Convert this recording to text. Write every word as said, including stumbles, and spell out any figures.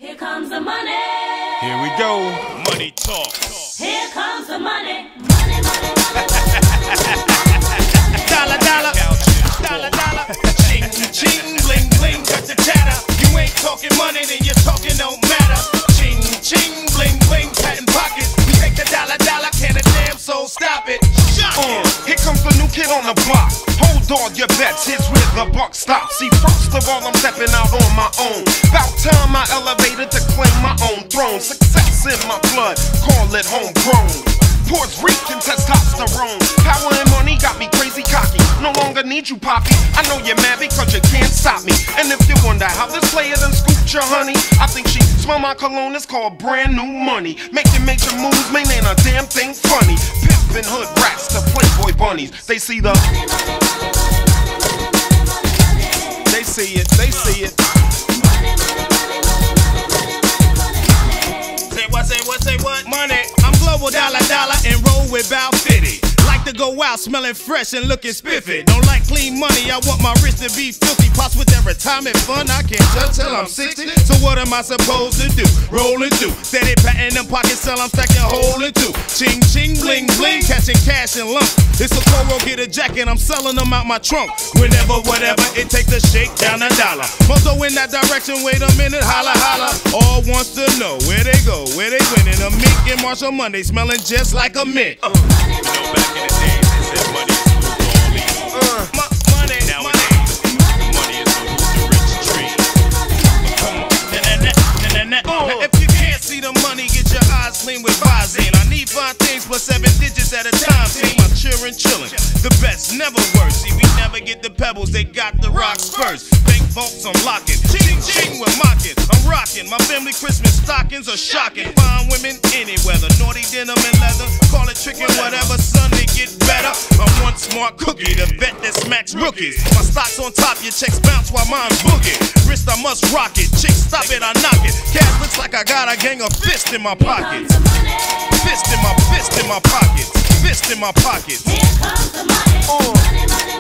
Here comes the money. Here we go. Money talk. Here comes the money. Money, money, money, money. Dollar, dollar. Dollar, dollar. Ching, ching, bling, bling, cut the chatter. You ain't talking money, then your talking don't matter. Ching, ching, bling, bling, patent pockets. We take the dollar, dollar, can a damn soul stop it? Uh, here comes the new kid on the block. Hold all your bets, here's where the buck stops. See, first of all, I'm stepping out on my own. About time I elevated to claim my own throne. Success in my blood, call it homegrown. Puerto Rican testosterone. Power and money got me crazy cocky. No longer need you, Poppy. I know you're mad because you can't stop me. And if you wonder how this player done scooped your honey, I think she smell my cologne, it's called brand new money. Making major moves, man, ain't a damn thing funny. Pimpin' hood rats to Playboy bunnies. They see the Money, money, money, money, money, money, money, money. They see it, they see it. Money, money, money, money, money, money, money, money. Say what, say what, say what? Money. I'm global dollar, dollar, and roll with Bow fifty. Like to go out smelling fresh and looking spiffy. Don't like clean money, I want my wrist to be filthy. Pops with that retirement fund, I can't touch till I'm sixty. So what am I supposed to do? Rollin' through, steady patting them pockets till I'm stacking holding two. Ching, ching, bling, bling, catching cash in lumps. It's a Coro, get a jacket, I'm selling them out my trunk. Whenever, whatever, it takes to shake down a dollar. Mozo in that direction, wait a minute, holla, holla. All wants to know where they go, where they winning. A Mick and Marshall Monday, smelling just like a mint. Uh. Money, You know, money, back in the days, they said money is who's all evil. Uh, mo- money, nowadays, money is who's the rich tree. Come on, na na na na na. Now, if you can't see the money, get your eyes clean with Visine. I need five things plus seven digits at a time. Team, I'm cheering, chilling. The best, never worse. See, we never get the pebbles, they got the rocks first. Bank vaults, I'm locking. Ching, ching, we're mocking. I'm rocking. My family Christmas stockings are shocking. Fine women, any weather. Naughty denim and leather. Call it tricking, whatever, son, they get better. I'm one smart cookie, the vet that smacks rookies. My stock's on top, your checks bounce while mine boogie. Wrist, I must rock it. Chicks, stop it, I knock it. Cash looks like I got a gang of fists in my pockets. the money. Fist in my fist in my pockets. Fist in my pockets. Here comes the money. Uh. Money, money,